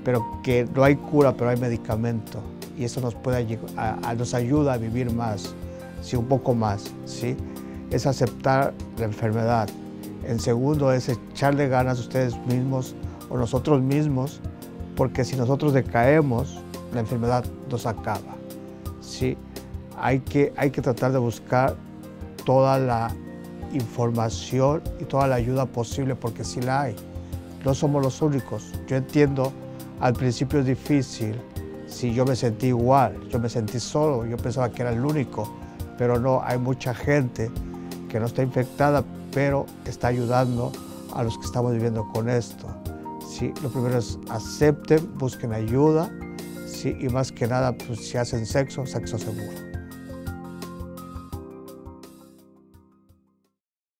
pero que no hay cura, pero hay medicamento. Y eso nos ayuda a vivir más, ¿sí? Un poco más, ¿sí? Es aceptar la enfermedad. En segundo es echarle ganas a ustedes mismos o nosotros mismos, porque si nosotros decaemos, la enfermedad nos acaba, ¿sí? Hay que tratar de buscar toda la información y toda la ayuda posible, porque sí la hay. No somos los únicos. Yo entiendo, al principio es difícil. Sí, yo me sentí igual, yo me sentí solo, yo pensaba que era el único, pero no, hay mucha gente que no está infectada, pero está ayudando a los que estamos viviendo con esto. Sí, lo primero es acepten, busquen ayuda, sí, y más que nada, pues, si hacen sexo, sexo seguro.